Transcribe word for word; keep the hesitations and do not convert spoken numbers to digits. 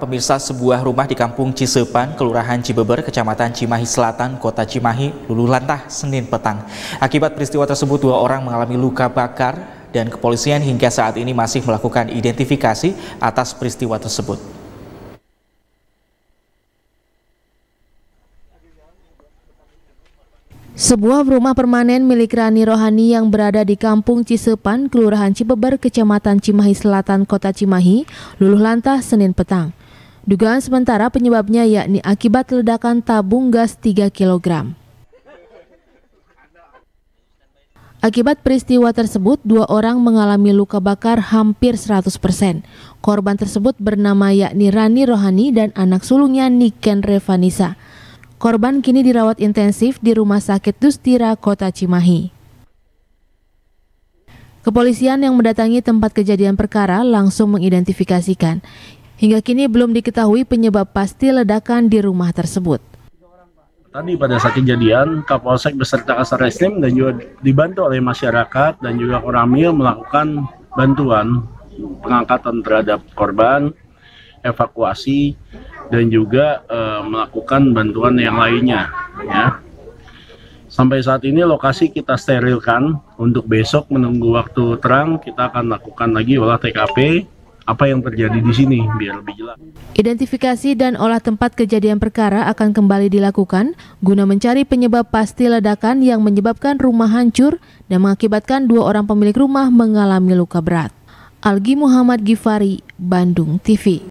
pemirsa, sebuah rumah di Kampung Cisepan, Kelurahan Cibeber, Kecamatan Cimahi Selatan, Kota Cimahi, luluh lantah Senin petang. Akibat peristiwa tersebut, dua orang mengalami luka bakar dan kepolisian hingga saat ini masih melakukan identifikasi atas peristiwa tersebut. Sebuah rumah permanen milik Rani Rohani yang berada di Kampung Cisepan, Kelurahan Cibeber, Kecamatan Cimahi Selatan, Kota Cimahi, luluh lantah Senin petang. Dugaan sementara penyebabnya yakni akibat ledakan tabung gas tiga kilogram. Akibat peristiwa tersebut, dua orang mengalami luka bakar hampir seratus persen. Korban tersebut bernama yakni Rani Rohani dan anak sulungnya Niken Revanisa. Korban kini dirawat intensif di Rumah Sakit Dustira, Kota Cimahi. Kepolisian yang mendatangi tempat kejadian perkara langsung mengidentifikasikan. Hingga kini belum diketahui penyebab pasti ledakan di rumah tersebut. Tadi pada saat kejadian, Kapolsek beserta Kasarreskrim dan juga dibantu oleh masyarakat dan juga Koramil melakukan bantuan pengangkatan terhadap korban, evakuasi, dan juga e, melakukan bantuan yang lainnya. Ya. Sampai saat ini lokasi kita sterilkan. Untuk besok menunggu waktu terang, kita akan lakukan lagi olah T K P apa yang terjadi di sini biar lebih jelas. Identifikasi dan olah tempat kejadian perkara akan kembali dilakukan guna mencari penyebab pasti ledakan yang menyebabkan rumah hancur dan mengakibatkan dua orang pemilik rumah mengalami luka berat. Algi Muhammad Gifari, Bandung T V.